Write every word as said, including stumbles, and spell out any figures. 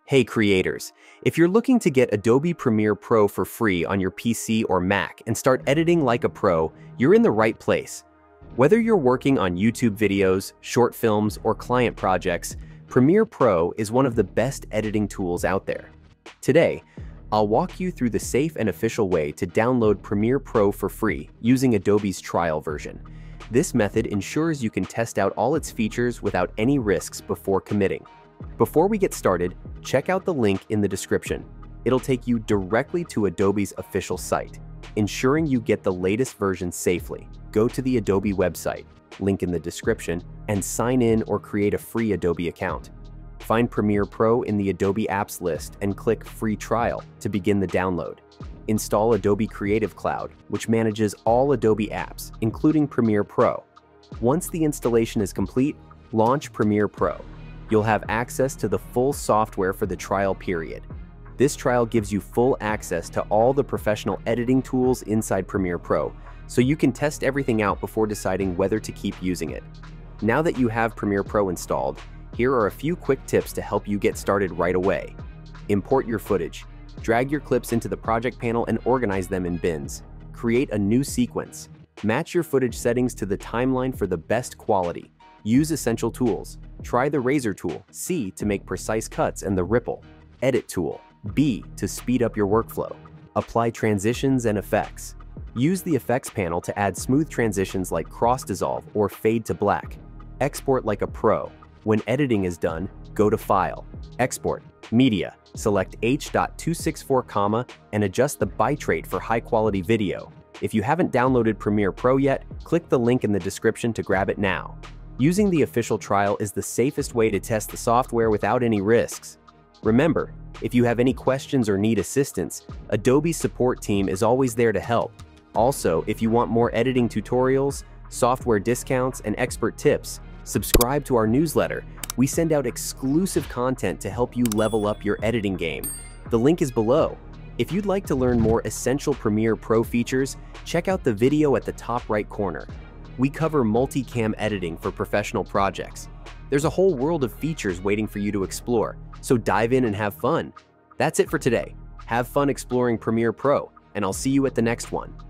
Hey creators, if you're looking to get Adobe Premiere Pro for free on your P C or Mac and start editing like a pro, you're in the right place. Whether you're working on YouTube videos, short films, or client projects, Premiere Pro is one of the best editing tools out there. Today, I'll walk you through the safe and official way to download Premiere Pro for free using Adobe's trial version. This method ensures you can test out all its features without any risks before committing. Before we get started, check out the link in the description. It'll take you directly to Adobe's official site, ensuring you get the latest version safely. Go to the Adobe website, link in the description, and sign in or create a free Adobe account. Find Premiere Pro in the Adobe Apps list and click Free Trial to begin the download. Install Adobe Creative Cloud, which manages all Adobe apps, including Premiere Pro. Once the installation is complete, launch Premiere Pro. You'll have access to the full software for the trial period. This trial gives you full access to all the professional editing tools inside Premiere Pro, so you can test everything out before deciding whether to keep using it. Now that you have Premiere Pro installed, here are a few quick tips to help you get started right away. Import your footage. Drag your clips into the project panel and organize them in bins. Create a new sequence. Match your footage settings to the timeline for the best quality. Use essential tools. Try the razor tool, C to make precise cuts, and the ripple, edit tool, B to speed up your workflow. Apply transitions and effects. Use the effects panel to add smooth transitions like cross dissolve or fade to black. Export like a pro. When editing is done, go to File, Export, Media, select H two sixty-four, and adjust the bitrate for high-quality video. If you haven't downloaded Premiere Pro yet, click the link in the description to grab it now. Using the official trial is the safest way to test the software without any risks. Remember, if you have any questions or need assistance, Adobe's support team is always there to help. Also, if you want more editing tutorials, software discounts, and expert tips, subscribe to our newsletter. We send out exclusive content to help you level up your editing game. The link is below. If you'd like to learn more essential Premiere Pro features, check out the video at the top right corner. We cover multicam editing for professional projects. There's a whole world of features waiting for you to explore, so dive in and have fun. That's it for today. Have fun exploring Premiere Pro, and I'll see you at the next one.